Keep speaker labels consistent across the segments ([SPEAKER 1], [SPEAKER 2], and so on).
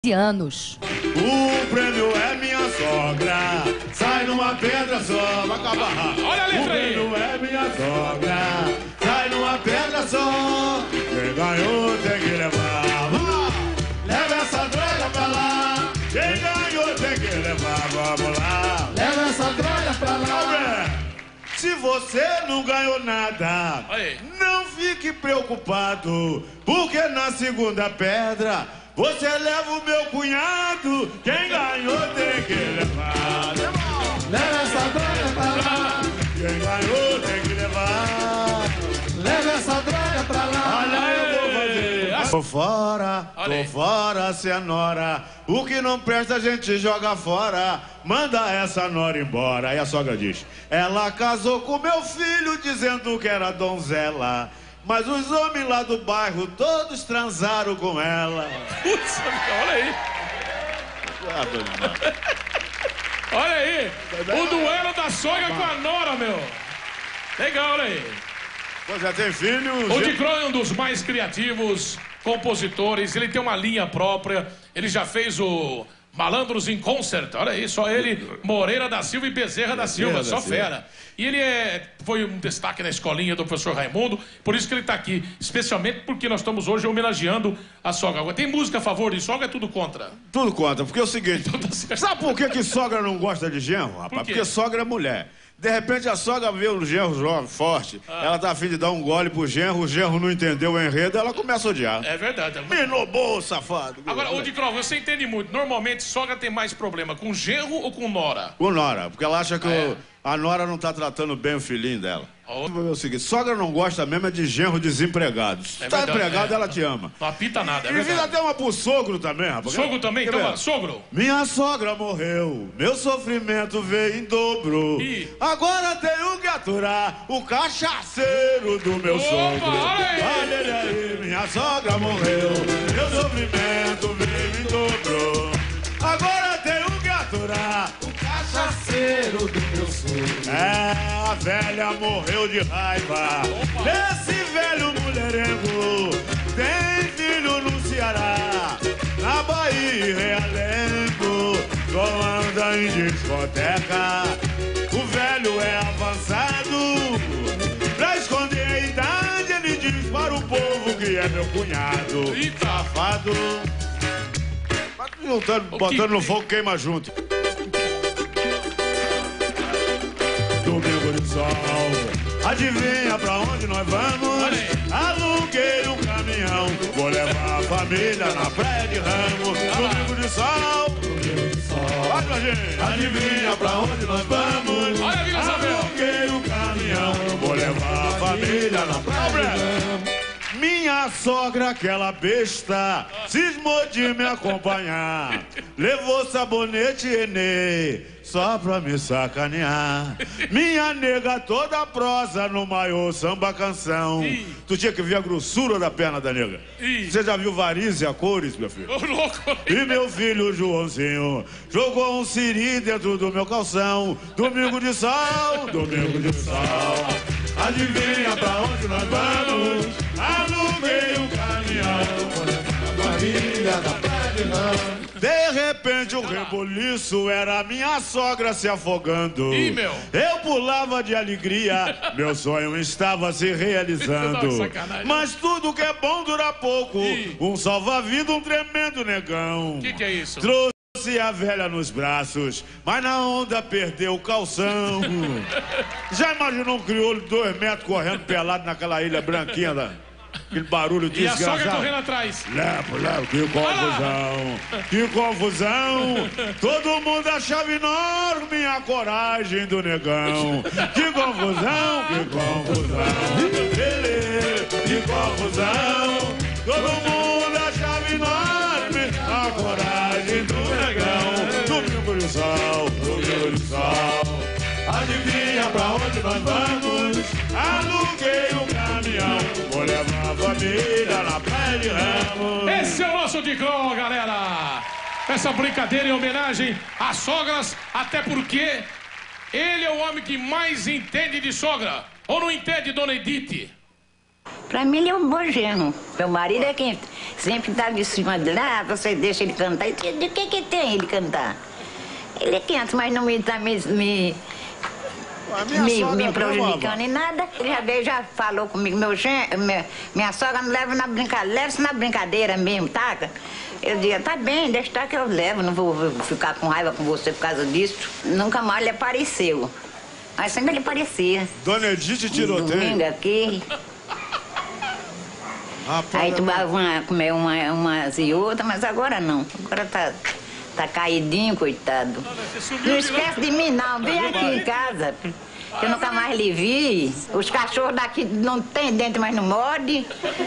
[SPEAKER 1] anos.
[SPEAKER 2] O prêmio é minha sogra, sai numa pedra só, vai acabar.
[SPEAKER 3] Olha a letra aí.
[SPEAKER 2] O prêmio é minha sogra, sai numa pedra só. Quem ganhou tem que levar. Leva essa droga pra lá. Quem ganhou tem que levar, vamos lá.
[SPEAKER 1] Leva essa droga pra lá.
[SPEAKER 2] Se você não ganhou nada,
[SPEAKER 3] Aí.
[SPEAKER 2] não fique preocupado, porque na segunda pedra você leva o meu cunhado. Quem ganhou tem que levar.
[SPEAKER 1] Leva essa droga pra lá.
[SPEAKER 2] Quem ganhou tem que levar.
[SPEAKER 1] Leva essa droga pra lá.
[SPEAKER 2] Olha, eu vou fazer. Tô fora, senhora. O que não presta a gente joga fora. Manda essa nora embora. Aí a sogra diz: ela casou com meu filho dizendo que era donzela, mas os homens lá do bairro todos transaram com ela.
[SPEAKER 3] Putz, olha aí. Olha aí. O duelo da sogra com a nora, meu. Legal, olha aí.
[SPEAKER 2] Pois já tem filho.
[SPEAKER 3] O Dicron é um dos mais criativos compositores. Ele tem uma linha própria. Ele já fez o Malandros em Concert. Olha aí, só ele, Moreira da Silva e Bezerra da Silva, só fera. E ele foi um destaque na escolinha do professor Raimundo. Por isso que ele está aqui, especialmente porque nós estamos hoje homenageando a sogra. Agora, tem música a favor de sogra, é tudo contra?
[SPEAKER 2] Tudo contra, porque é o seguinte.
[SPEAKER 3] Então tá certo.
[SPEAKER 2] Sabe por que sogra não gosta de genro, rapaz?
[SPEAKER 3] Por quê?
[SPEAKER 2] Porque sogra é mulher. De repente a sogra vê o genro jovem, forte, ela tá a fim de dar um gole pro genro, o genro não entendeu o enredo, ela começa a odiar.
[SPEAKER 3] É verdade.
[SPEAKER 2] Me lobou, safado.
[SPEAKER 3] Agora, ô Dicron, você entende muito. Normalmente, sogra tem mais problema com genro ou com nora?
[SPEAKER 2] Com nora, porque ela acha que a nora não tá tratando bem o filhinho dela.
[SPEAKER 3] Oh.
[SPEAKER 2] É o seguinte, sogra não gosta mesmo é de genro desempregado. Se tá
[SPEAKER 3] verdade,
[SPEAKER 2] empregado, ela te ama.
[SPEAKER 3] Não apita nada, é
[SPEAKER 2] E vida
[SPEAKER 3] verdade.
[SPEAKER 2] até uma pro sogro também, rapaz.
[SPEAKER 3] Sogro também?
[SPEAKER 2] Quer
[SPEAKER 3] Então,
[SPEAKER 2] ver?
[SPEAKER 3] sogro.
[SPEAKER 2] Minha sogra morreu, meu sofrimento veio em dobro.
[SPEAKER 3] Ih.
[SPEAKER 2] Agora tenho que aturar o cachaceiro do meu
[SPEAKER 3] Opa,
[SPEAKER 2] sogro.
[SPEAKER 3] olha aí.
[SPEAKER 2] Olha ele aí, minha sogra morreu, meu sofrimento veio em dobro. Agora tenho que aturar o
[SPEAKER 1] Cachaceiro do meu sogro.
[SPEAKER 2] a velha morreu de raiva. Esse velho mulherengo tem filho no Ceará, na Bahia e Realengo, só anda em discoteca. O velho é avançado, pra esconder a idade ele diz para o povo que é meu cunhado.
[SPEAKER 3] Eita.
[SPEAKER 2] Safado. Botando no fogo, queima junto. Domingo de sol, adivinha pra onde nós vamos?
[SPEAKER 3] Olha aí.
[SPEAKER 2] Aluguei um caminhão, vou levar a família na praia de Ramos. Domingo de sol, vai pra gente. Adivinha pra onde nós vamos?
[SPEAKER 3] Olha a Vila Isabel.
[SPEAKER 2] Aluguei um caminhão, vou levar a família na praia de Ramos. Minha sogra, aquela besta, cismou de me acompanhar. Levou sabonete Enê, só pra me sacanear. Minha nega toda prosa no maiô samba canção.
[SPEAKER 3] Ih.
[SPEAKER 2] Tu tinha que ver a grossura da perna da nega.
[SPEAKER 3] Ih.
[SPEAKER 2] Você já viu varizes a cores, meu filho?
[SPEAKER 3] Ô, louco.
[SPEAKER 2] E meu filho Joãozinho jogou um siri dentro do meu calção. Domingo de sol, domingo de sol. Adivinha pra onde nós vamos? Aluguei um caminhão,
[SPEAKER 1] Família da praia de Ramos.
[SPEAKER 2] de repente o reboliço era a minha sogra se afogando.
[SPEAKER 3] Ih, meu.
[SPEAKER 2] Eu pulava de alegria, meu sonho estava se realizando.
[SPEAKER 3] Não, sacanagem.
[SPEAKER 2] Mas tudo que é bom dura pouco.
[SPEAKER 3] Ih.
[SPEAKER 2] Um salva-vida, um tremendo negão.
[SPEAKER 3] O que é isso?
[SPEAKER 2] Trouxe a velha nos braços, mas na onda perdeu o calção. Já imaginou um crioulo de 2 metros correndo pelado naquela ilha branquinha, aquele barulho
[SPEAKER 3] E a sogra
[SPEAKER 2] desgraçado?
[SPEAKER 3] correndo atrás.
[SPEAKER 2] Levo, que confusão, que confusão. Todo mundo achava enorme a coragem do negão. Que confusão, que confusão. Ele, que confusão. Todo mundo achava enorme a coragem do negão. Domingo de sol, domingo de sol. Adivinha pra onde nós vamos? Aluguei um caminhão, vou levar a família na praia de Ramos.
[SPEAKER 3] Esse é o nosso Dicron, galera. Essa brincadeira em homenagem às sogras, até porque ele é o homem que mais entende de sogra. Ou não entende, dona Edith?
[SPEAKER 4] Pra mim ele é um bom genro. Meu marido é quem sempre tá em cima dele. Ah, você deixa ele cantar. E de que tem ele cantar? Ele canta, mas não me prejudicando em nada. Ele já falou comigo, minha sogra não leva na brincadeira, leva-se na brincadeira mesmo, tá? Eu dizia, tá bem, deixa estar que eu levo, não vou ficar com raiva com você por causa disso. Nunca mais ele apareceu. Mas sempre ele aparecia.
[SPEAKER 2] Dona Edith Tiroteio.
[SPEAKER 4] Domingo aqui. Aí tomava comer umas e outras, mas agora não. Agora tá caidinho, coitado. Não esquece de mim, não. Vem aqui em casa. Eu nunca mais lhe vi. Os cachorros daqui não tem dente, mas não morde.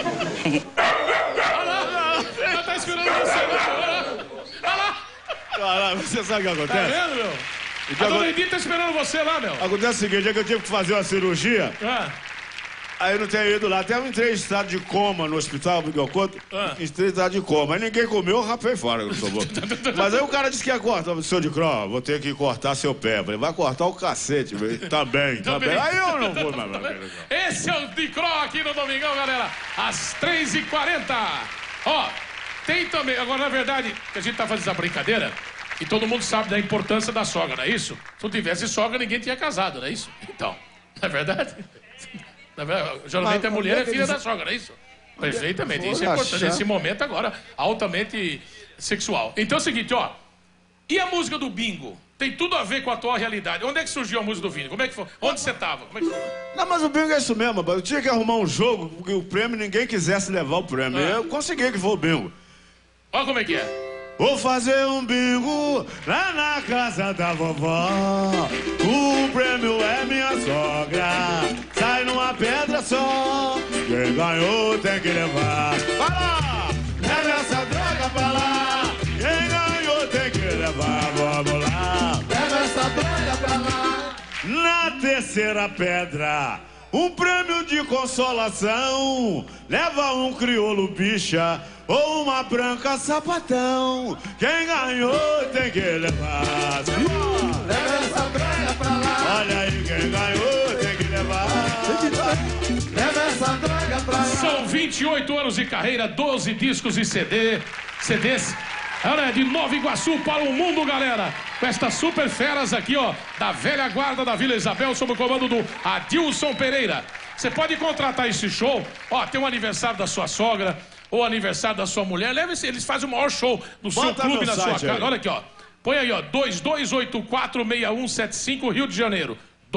[SPEAKER 3] Ela tá esperando você, olha lá.
[SPEAKER 2] Olha lá, você sabe o que
[SPEAKER 3] Tá
[SPEAKER 2] acontece?
[SPEAKER 3] vendo, meu? A dona Edith tá esperando você lá, meu.
[SPEAKER 2] Acontece o seguinte, é que eu tive que fazer uma cirurgia. Aí eu não tenho ido lá. Até eu entrei em estado de coma no hospital, porque eu conto. Entrei em estado de coma. Aí ninguém comeu, eu rapei fora. Mas aí o cara disse que ia cortar. Senhor de Cro, vou ter que cortar seu pé. Eu falei, vai cortar o cacete, velho. Tá bem. Aí eu não vou mais.
[SPEAKER 3] Esse é o de Cro aqui no Domingão, galera. Às 3h40. Ó, tem também... Agora, na verdade, a gente tá fazendo essa brincadeira e todo mundo sabe da importância da sogra, não é isso? Se não tivesse sogra, ninguém tinha casado, não é isso? Então, não é verdade? Geralmente a mulher é filha da sogra, não é isso? Perfeitamente, isso é importante. Nesse momento agora, altamente sexual. Então é o seguinte, ó. E a música do bingo? Tem tudo a ver com a atual realidade. Onde é que surgiu a música do bingo? Como é que foi? Onde você tava? Como é que foi?
[SPEAKER 2] Não, mas o bingo é isso mesmo, rapaz. Eu tinha que arrumar um jogo porque o prêmio, ninguém quisesse levar o prêmio. Eu consegui que foi o bingo.
[SPEAKER 3] Olha como é que é.
[SPEAKER 2] Vou fazer um bingo lá na casa da vovó. O prêmio é minha sogra. Sai numa pedra só. Quem ganhou tem que levar. Vai lá! Leva essa droga pra lá. Quem ganhou tem que levar. Vamos lá.
[SPEAKER 1] Leva essa droga pra lá.
[SPEAKER 2] Na terceira pedra, um prêmio de consolação. Leva um crioulo bicha ou uma branca sapatão. Quem ganhou tem que levar.
[SPEAKER 1] Leva essa droga pra lá.
[SPEAKER 2] Olha aí, quem ganhou tem que levar.
[SPEAKER 1] Leva essa droga pra lá.
[SPEAKER 3] São 28 anos de carreira, 12 discos e CDs. Olha, de Nova Iguaçu para o mundo, galera. Com estas super feras aqui, ó, da velha guarda da Vila Isabel, sob o comando do Adilson Pereira. Você pode contratar esse show, ó, tem um aniversário da sua sogra, ou aniversário da sua mulher, leva esse, eles fazem o maior show no seu clube, na sua casa. Olha aqui, ó. Põe aí, ó, 2284-6175, Rio de Janeiro.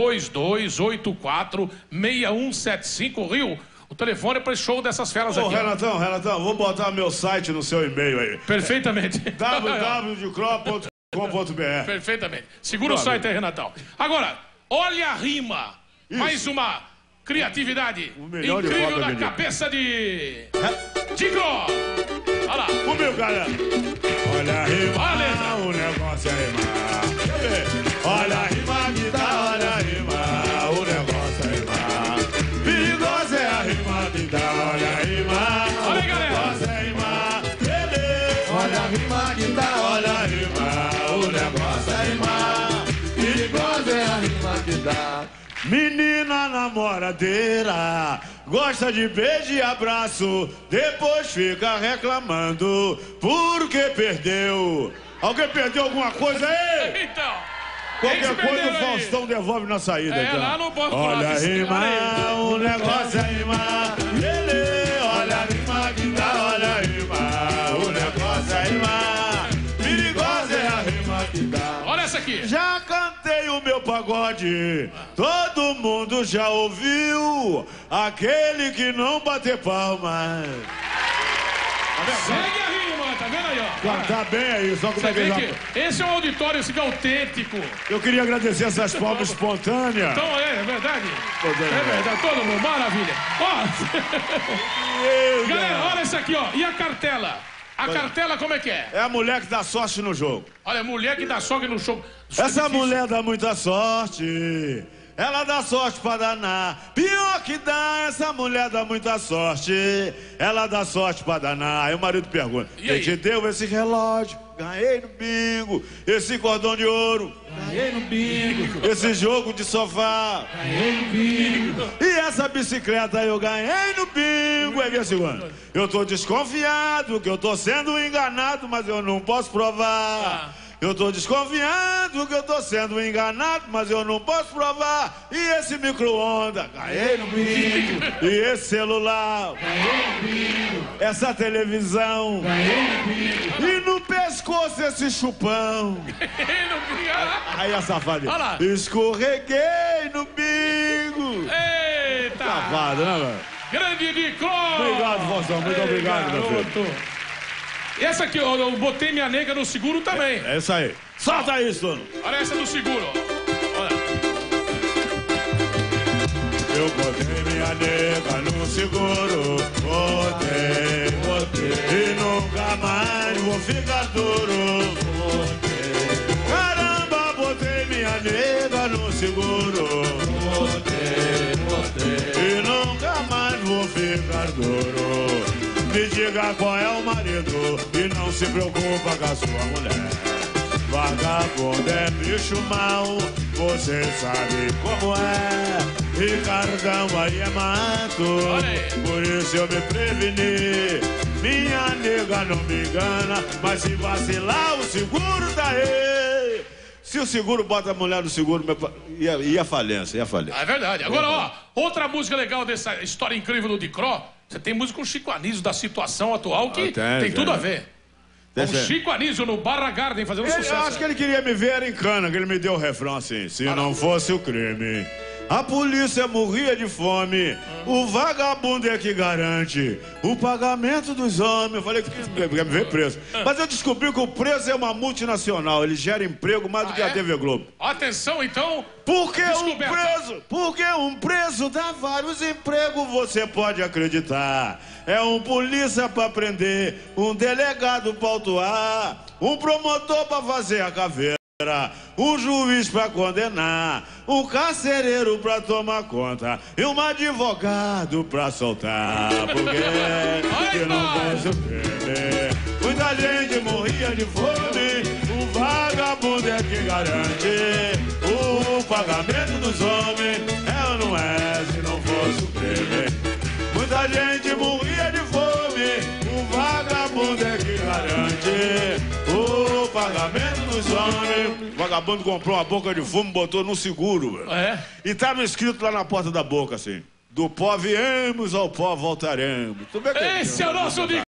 [SPEAKER 3] 2284-6175, Rio. O telefone é para show dessas feras aqui.
[SPEAKER 2] Renatão, vou botar meu site no seu e-mail aí.
[SPEAKER 3] Perfeitamente.
[SPEAKER 2] www.decro.com.br.
[SPEAKER 3] Perfeitamente. Segura o site aí, Renatão. Agora, olha a rima.
[SPEAKER 2] Isso.
[SPEAKER 3] Mais uma criatividade
[SPEAKER 2] melhor
[SPEAKER 3] incrível
[SPEAKER 2] de
[SPEAKER 3] na cabeça de Cro. Olha lá.
[SPEAKER 2] O meu, galera. Olha a rima,
[SPEAKER 3] Olha a letra.
[SPEAKER 2] o negócio é rimar. Olha a rima que dá, olha a rima, o negócio é rimar. Perigosa é a rima que dá, olha a rima.
[SPEAKER 3] Olha aí, galera.
[SPEAKER 2] O negócio é rimar.
[SPEAKER 1] Olha a rima que dá.
[SPEAKER 2] Olha a rima, o negócio é rimar.
[SPEAKER 1] Perigosa é a rima que dá.
[SPEAKER 2] Menina namoradeira, gosta de beijo e abraço, depois fica reclamando porque perdeu. Alguém perdeu alguma coisa aí?
[SPEAKER 3] Então.
[SPEAKER 2] Qualquer coisa o
[SPEAKER 3] perderam aí?
[SPEAKER 2] Faustão devolve na saída.
[SPEAKER 3] É,
[SPEAKER 2] então.
[SPEAKER 3] lá no Banco
[SPEAKER 2] Olha a
[SPEAKER 3] Cross.
[SPEAKER 2] rima,
[SPEAKER 3] Olha
[SPEAKER 2] o negócio é rimar. Olha a rima que dá, olha a rima, o negócio é rimar. Perigosa é a rima que dá.
[SPEAKER 3] Olha essa aqui.
[SPEAKER 2] Já cantei o meu pagode, todo mundo já ouviu, aquele que não bater palmas.
[SPEAKER 3] Segue a rima, tá vendo aí, ó?
[SPEAKER 2] Cantar bem aí, só como
[SPEAKER 3] Você
[SPEAKER 2] é que
[SPEAKER 3] vê
[SPEAKER 2] já...
[SPEAKER 3] que esse é um auditório assim, autêntico.
[SPEAKER 2] Eu queria agradecer essas palmas espontâneas.
[SPEAKER 3] Então é verdade. É verdade, todo mundo, maravilha. Ó, galera, olha isso aqui, ó. E a cartela? A cartela como é que é?
[SPEAKER 2] É a mulher que dá sorte no jogo.
[SPEAKER 3] Olha, mulher que dá sogra no show.
[SPEAKER 2] Essa mulher dá muita sorte. Ela dá sorte pra danar. Pior que dá, essa mulher dá muita sorte. Ela dá sorte pra danar. Aí o marido pergunta:
[SPEAKER 3] E aí?
[SPEAKER 2] quem te deu esse relógio? ganhei no bingo. Esse cordão de ouro,
[SPEAKER 3] Ganhei no bingo.
[SPEAKER 2] esse jogo de sofá,
[SPEAKER 3] Ganhei no bingo.
[SPEAKER 2] e essa bicicleta eu ganhei no bingo. É minha segunda. Eu tô desconfiado que eu tô sendo enganado, mas eu não posso provar. Eu tô desconfiado que eu tô sendo enganado, mas eu não posso provar. E esse micro-ondas, ganhei no bingo. E esse celular, ganhei no bingo. Essa televisão, ganhei no bingo. E no pescoço esse chupão.
[SPEAKER 3] Ganhei no bingo.
[SPEAKER 2] Aí a safadinha.
[SPEAKER 3] Olha lá.
[SPEAKER 2] Escorreguei no bingo.
[SPEAKER 3] Eita.
[SPEAKER 2] Safado, né, velho?
[SPEAKER 3] Grande Nicó.
[SPEAKER 2] Obrigado, Vozão. Muito obrigado, meu filho.
[SPEAKER 3] garoto. E essa aqui, eu botei minha nega no seguro também.
[SPEAKER 2] É isso aí. Solta isso, dono.
[SPEAKER 3] Olha essa do seguro, ó. Olha.
[SPEAKER 2] Eu botei minha nega no seguro. Botei. E nunca mais vou ficar duro. Caramba, botei minha nega no seguro. E nunca mais vou ficar duro. Me diga qual é o marido e não se preocupa com a sua mulher. Vagabundo é bicho mau, você sabe como é. Ricardão aí é mato, por isso eu me preveni. Minha nega não me engana, mas se vacilar o seguro tá aí. Se o seguro bota a mulher no seguro, ia falência, ia falência.
[SPEAKER 3] É verdade. Agora, ó, outra música legal dessa história incrível do Dicró. Você tem música com Chico Anísio da situação atual que tem tudo a ver. Com Chico Anísio no Barra Garden fazendo sucesso.
[SPEAKER 2] Eu acho que ele queria me ver em cana, que ele me deu o refrão assim. Se não fosse o crime, a polícia morria de fome. O vagabundo é que garante o pagamento dos homens. Eu falei que quer me ver preso. Mas eu descobri que o preso é uma multinacional. Ele gera emprego mais do que a TV Globo.
[SPEAKER 3] Atenção, então.
[SPEAKER 2] Porque um preso dá vários empregos, você pode acreditar. É um polícia pra prender, um delegado pra autuar, um promotor pra fazer a caveira, um juiz pra condenar, um carcereiro pra tomar conta e um advogado pra soltar. Porque não faz o crime. Muita gente morria de fome, o vagabundo é que garante o pagamento dos homens. É ou não é, se não fosse o crime? Muita gente morria de fome, o vagabundo é que garante o pagamento dos homens. O vagabundo comprou uma boca de fumo, botou no seguro. E tava escrito lá na porta da boca assim: do pó viemos, ao pó voltaremos.
[SPEAKER 3] Esse é o nosso